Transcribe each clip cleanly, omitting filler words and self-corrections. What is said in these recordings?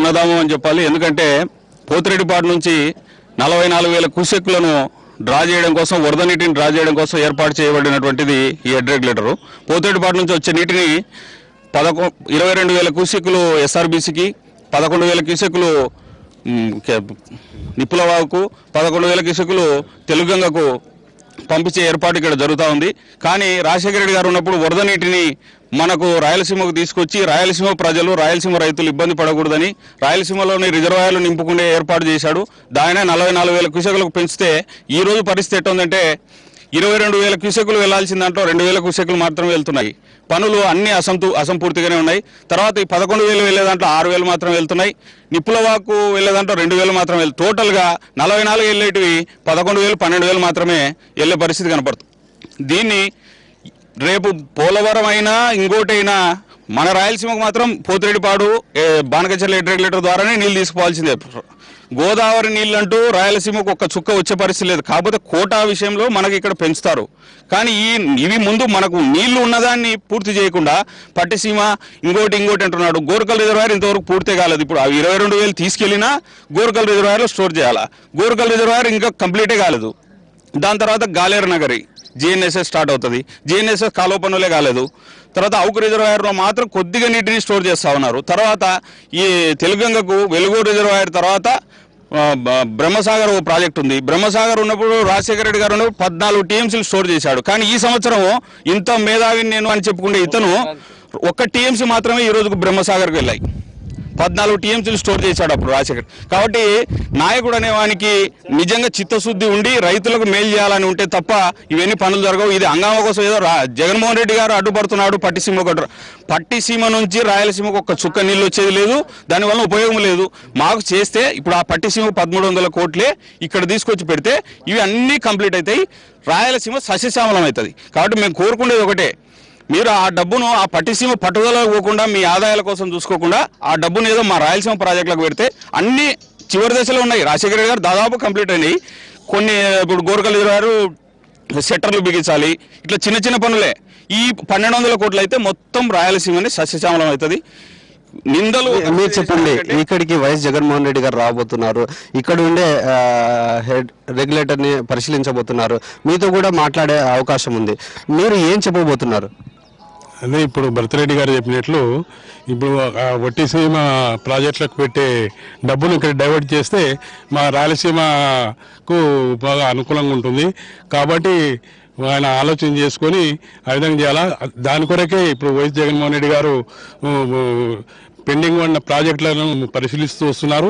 పుణ్యధామం అని చెప్పాలి. ఎందుకంటే పోతిరెడ్డిపాడు నుంచి 44,000 క్యూసెక్లను డ్రా చేయడం కోసం, వరద నీటిని డ్రా చేయడం కోసం ఏర్పాటు చేయబడినటువంటిది ఈ హెడ్ రెగ్యులేటరు. పోతిరెడ్డిపాడు నుంచి వచ్చే నీటిని 22,000 క్యూసెక్లు ఎస్ఆర్బీసీకి, 11,000 క్యూసెక్లు నిప్పులవాగుకు, 11,000 క్యూసెక్లు తెలుగంగకు పంపించే ఏర్పాటు ఇక్కడ జరుగుతూ ఉంది. కానీ రాజశేఖర రెడ్డి గారు ఉన్నప్పుడు వరద నీటిని మనకు రాయలసీమకు తీసుకొచ్చి రాయలసీమ ప్రజలు, రాయలసీమ రైతులు ఇబ్బంది పడకూడదని రాయలసీమలోని రిజర్వాయర్లు నింపుకునే ఏర్పాటు చేశాడు. దాని 44,000 క్యూసెక్లకు పెంచితే ఈ రోజు పరిస్థితి ఎట్లా ఉందంటే 22,000 క్యూసెక్లు వెళ్లాల్సిన దాంట్లో 2,000 క్యూసెక్లు మాత్రమే వెళ్తున్నాయి. పనులు అన్ని అసంపూర్తిగానే ఉన్నాయి. తర్వాత ఈ 11,000 వెళ్లే దాంట్లో 6,000 మాత్రం వెళ్తున్నాయి. నిప్పులవాకు వెళ్లే దాంట్లో 2,000 మాత్రం వెళ్తాయి. టోటల్గా 44 వెళ్ళేటివి 11,000, 12,000 మాత్రమే వెళ్లే పరిస్థితి కనపడుతుంది. దీన్ని రేపు పోలవరం అయినా ఇంకోటైనా మన రాయలసీమకు మాత్రం పోతిరెడ్డిపాడు బానకచెర్ల హెడ్ రెగ్యులేటర్ ద్వారానే నీళ్ళు తీసుకోవాల్సిందే. గోదావరి నీళ్ళంటూ రాయలసీమకు ఒక్క చుక్క వచ్చే పరిస్థితి లేదు. కాకపోతే కోటా విషయంలో మనకి ఇక్కడ పెంచుతారు. కానీ ఇవి ముందు మనకు నీళ్లు ఉన్నదాన్ని పూర్తి చేయకుండా పట్టిసీమ ఇంకోటి అంటున్నాడు. గోర్కల్ రిజర్వాయర్ ఇంతవరకు పూర్తి కాలేదు. ఇప్పుడు అవి 22,000 తీసుకెళ్లినా గోర్కల్ రిజర్వాయర్లో స్టోర్ చేయాలా. గోర్కల్ రిజర్వాయర్ ఇంకా కంప్లీటే కాలేదు. దాని తర్వాత గాలేరు నగరి జిఎన్ఎస్ఎస్ స్టార్ట్ అవుతుంది. జిఎన్ఎస్ఎస్ కాలువ పనులే కాలేదు. తర్వాత అవుకు రిజర్వాయర్లో మాత్రం కొద్దిగా నీటిని స్టోర్ చేస్తూ ఉన్నారు. తర్వాత ఈ తెలుగంగకు వెలుగూరు రిజర్వాయర్ తర్వాత బ్రహ్మసాగర్ ఓ ప్రాజెక్ట్ ఉంది. బ్రహ్మసాగర్ ఉన్నప్పుడు రాజశేఖర రెడ్డి గారు ఉన్నప్పుడు 14 టీఎంసీలు స్టోర్ చేశాడు. కానీ ఈ సంవత్సరం ఇంత మేధావిని నేను అని చెప్పుకునే ఇతను 1 టీఎంసీ మాత్రమే ఈ రోజుకు బ్రహ్మసాగర్కి వెళ్ళాయి. 14 టీఎంసీలు స్టోర్ చేశాడు అప్పుడు రాజశేఖర్. కాబట్టి నాయకుడు అనేవానికి నిజంగా చిత్తశుద్ధి ఉండి రైతులకు మేలు చేయాలని ఉంటే తప్ప ఇవన్నీ పనులు జరగవు. ఇది హంగామా కోసం ఏదో జగన్మోహన్ రెడ్డి గారు అడ్డుపడుతున్నాడు. పట్టిసీమ నుంచి రాయలసీమకు ఒక్క చుక్క నీళ్ళు వచ్చేది లేదు. దానివల్ల ఉపయోగం లేదు. మాకు చేస్తే ఇప్పుడు ఆ పట్టిసీమ 1,300 కోట్లే ఇక్కడ తీసుకొచ్చి పెడితే ఇవి అన్నీ కంప్లీట్ అవుతాయి. రాయలసీమ సస్యశ్యామలం అవుతుంది. కాబట్టి మేము కోరుకునేది ఒకటే, మీరు ఆ డబ్బును ఆ పట్టిసీమ పట్టుదల పోకుండా మీ ఆదాయాల కోసం చూసుకోకుండా ఆ డబ్బును ఏదో మా రాయలసీమ ప్రాజెక్టులకు పెడితే అన్ని చివరి దశలో ఉన్నాయి. రాజశేఖర రెడ్డి గారు దాదాపు కంప్లీట్ అయినాయి. కొన్ని ఇప్పుడు గోర్కల్ రిజర్వాయర్ షట్టర్లు బిగించాలి. ఇట్లా చిన్న పనులే. ఈ 1,200 కోట్లు అయితే మొత్తం రాయలసీమని సస్యశ్యామలం అవుతుంది. నిందలు మీరు చెప్పండి, ఇక్కడికి వైఎస్ జగన్మోహన్ రెడ్డి గారు రాబోతున్నారు. ఇక్కడ ఉండే హెడ్ రెగ్యులేటర్ని పరిశీలించబోతున్నారు. మీతో కూడా మాట్లాడే అవకాశం ఉంది. మీరు ఏం చెప్పబోతున్నారు? అదే ఇప్పుడు భరతరెడ్డి గారు చెప్పినట్లు ఇప్పుడు వట్టిసీమ ప్రాజెక్టులకు పెట్టే డబ్బును ఇక్కడ డైవర్ట్ చేస్తే మా రాయలసీమకు బాగా అనుకూలంగా ఉంటుంది. కాబట్టి ఆయన ఆలోచన చేసుకొని ఆ విధంగా చేయాలా. దాని కొరకే ఇప్పుడు వైఎస్ జగన్మోహన్ రెడ్డి గారు పెండింగ్ ఉన్న ప్రాజెక్టులను పరిశీలిస్తూ వస్తున్నారు.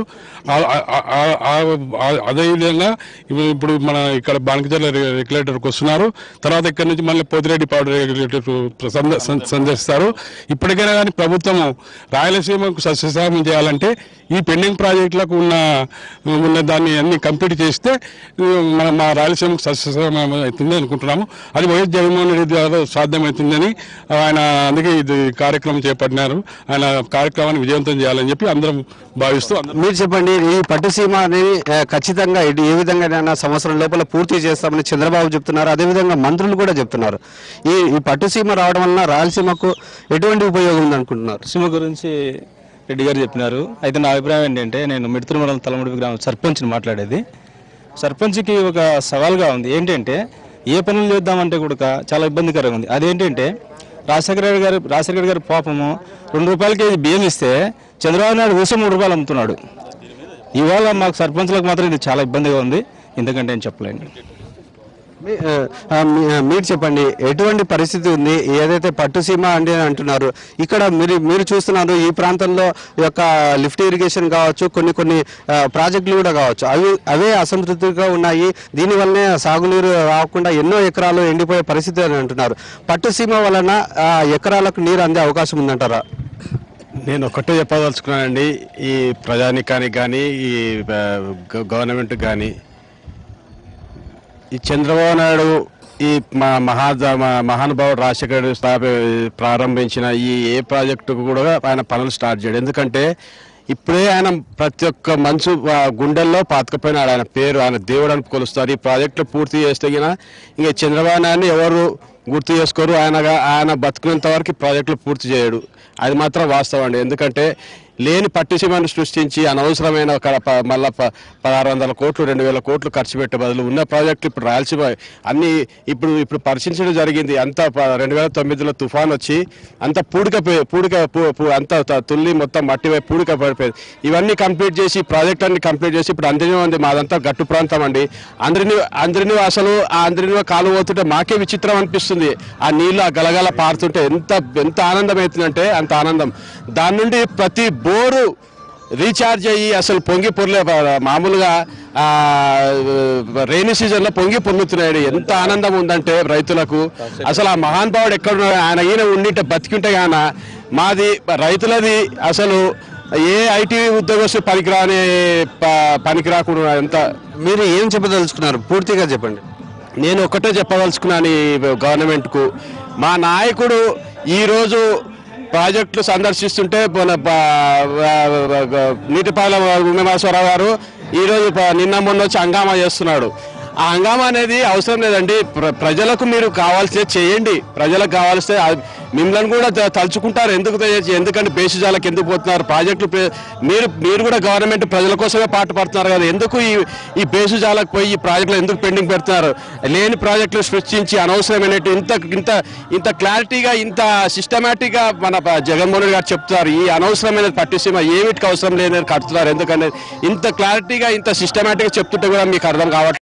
అదేవిధంగా ఇప్పుడు మన ఇక్కడ బానకచెర్ల రెగ్యులేటర్కి వస్తున్నారు. తర్వాత ఇక్కడ నుంచి మళ్ళీ పోతిరెడ్డిపాడు రెగ్యులేటర్ సందర్శిస్తారు. ఇప్పటికైనా కానీ ప్రభుత్వము రాయలసీమకు సస్యశ్యామం చేయాలంటే ఈ పెండింగ్ ప్రాజెక్టులకు ఉన్న దాన్ని అన్ని కంప్లీట్ చేస్తే మా రాయలసీమకు సస్యశ్యామం అవుతుంది అనుకుంటున్నాము. అది వైఎస్ జగన్మోహన్ రెడ్డి ద్వారా సాధ్యమవుతుందని ఆయన అందుకే ఇది కార్యక్రమం చేపట్టినారు. ఆయన కార్యక్రమాన్ని విజయవంతం చేయాలని చెప్పి అందరం భావిస్తూ. మీరు చెప్పండి, ఈ పట్టుసీమ అనేది ఖచ్చితంగా ఏ విధంగా సంవత్సరం లోపల పూర్తి చేస్తామని చంద్రబాబు చెప్తున్నారు. అదేవిధంగా మంత్రులు కూడా చెప్తున్నారు. ఈ పట్టుసీమ రావడం వలన రాయలసీమకు ఎటువంటి ఉపయోగం ఉంది అనుకుంటున్నారు? సీమ గురించి రెడ్డి గారు చెప్పినారు. అయితే నా అభిప్రాయం ఏంటంటే, నేను మిడతల మండలం తలముడి గ్రామం సర్పంచ్ని మాట్లాడేది. సర్పంచ్కి ఒక సవాల్గా ఉంది. ఏంటంటే ఏ పనులు చేద్దామంటే కూడా చాలా ఇబ్బందికరంగా ఉంది. అదేంటంటే రాజశేఖర గారి పాపము 2 రూపాయల కేజీ బియ్యం ఇస్తే చంద్రబాబు నాయుడు ఊసం 3 రూపాయలు అమ్ముతున్నాడు. ఇవాళ మాకు సర్పంచ్లకు మాత్రం ఇది చాలా ఇబ్బందిగా ఉంది. ఎందుకంటే నేను చెప్పలేను. మీరు చెప్పండి, ఎటువంటి పరిస్థితి ఉంది? ఏదైతే పట్టుసీమ అంటే అంటున్నారు, ఇక్కడ మీరు చూస్తున్నారు ఈ ప్రాంతంలో యొక్క లిఫ్ట్ ఇరిగేషన్ కావచ్చు, కొన్ని ప్రాజెక్టులు కూడా కావచ్చు, అవే అసంతృప్తిగా ఉన్నాయి. దీనివల్లనే సాగునీరు రాకుండా ఎన్నో ఎకరాలు ఎండిపోయే పరిస్థితి అని అంటున్నారు. పట్టుసీమ వలన ఎకరాలకు నీరు అందే అవకాశం ఉందంటారా? నేను ఒక్కటే చెప్పదలుచుకున్నానండి. ఈ ప్రజానికానికి కానీ ఈ గవర్నమెంట్కి కానీ ఈ చంద్రబాబు నాయుడు ఈ మహానుభావుడు రాజశేఖర ప్రారంభించిన ఏ ప్రాజెక్టుకు కూడా ఆయన పనులు స్టార్ట్ చేయడు. ఎందుకంటే ఇప్పుడే ఆయన ప్రతి ఒక్క మనసు గుండెల్లో పాతకపోయినాడు. ఆయన పేరు, ఆయన దేవుడు అని కొలుస్తారు. ఈ ప్రాజెక్టులు పూర్తి చేస్తే ఇంకా చంద్రబాబు నాయుడిని ఎవరు గుర్తు చేసుకోరు. ఆయన బతుకునేంత వరకు ప్రాజెక్టులు పూర్తి చేయడు. అది మాత్రం వాస్తవం అండి. ఎందుకంటే లేని పట్టిసీమను సృష్టించి అనవసరమైన మళ్ళీ 1600 కోట్లు 2000 కోట్లు ఖర్చు పెట్టే బదులు ఉన్న ప్రాజెక్టులు ఇప్పుడు రాయలసీమ అన్ని ఇప్పుడు పరిశీలించడం జరిగింది. అంతా 2009లో తుఫాన్ వచ్చి అంతా అంతా తుల్లి మొత్తం మట్టి పూడిక పడిపోయింది. ఇవన్నీ కంప్లీట్ చేసి ప్రాజెక్ట్ అన్ని కంప్లీట్ చేసి ఇప్పుడు అందరినీ ఉంది. మాదంతా గట్టు ప్రాంతం అండి. అందరినీ అసలు ఆ అందరినీ కాలు పోతుంటే మాకే విచిత్రం అనిపిస్తుంది. ఆ నీళ్ళు ఆ గలగల పారుతుంటే ఎంత ఆనందం అవుతుందంటే అంత ఆనందం. దాని నుండి ప్రతి బోరు రీఛార్జ్ అయ్యి అసలు పొంగి పొర్లే మామూలుగా రైనీ సీజన్లో పొంగి పొంగుతున్నాడు. ఎంత ఆనందం ఉందంటే రైతులకు. అసలు ఆ మహానుభావుడు ఎక్కడున్నాడు, ఈయన ఉండింటే బతికింటే గాన మాది రైతులది అసలు ఏ ఐటీ ఉద్యోగస్తు పనికిరాకుండా. ఎంత మీరు ఏం చెప్పదలుచుకున్నారు పూర్తిగా చెప్పండి. నేను ఒకటే చెప్పదలుచుకున్నాను ఈ గవర్నమెంట్కు. మా నాయకుడు ఈరోజు ప్రాజెక్టులు సందర్శిస్తుంటే నీటిపాల ఉమామహేశ్వరరావు గారు ఈరోజు నిన్న మొన్న వచ్చి హంగామా చేస్తున్నాడు. ఆ హంగామా అనేది అవసరం లేదండి. ప్రజలకు మీరు కావాల్సిన చేయండి. ప్రజలకు కావాల్స్తే మిమ్మల్ని కూడా తలుచుకుంటారు. ఎందుకంటే బేసిజాలకు ఎందుకు పోతున్నారు ప్రాజెక్టులు? మీరు కూడా గవర్నమెంట్ ప్రజల కోసమే పాటుపడుతున్నారు కదా. ఎందుకు ఈ బేసిజాలకు పోయి ఈ ప్రాజెక్టులు ఎందుకు పెండింగ్ పెడుతున్నారు? లేని ప్రాజెక్టులు సృష్టించి అనవసరమైన ఇంత క్లారిటీగా ఇంత సిస్టమేటిక్గా మన జగన్మోహన్ రెడ్డి గారు చెప్తున్నారు. ఈ అనవసరమైన పట్టిసీమ ఏమిటికి అవసరం లేదని కడుతున్నారు. ఎందుకంటే ఇంత క్లారిటీగా ఇంత సిస్టమేటిక్గా చెప్తుంటే కూడా మీకు అర్థం కావట్లేదు.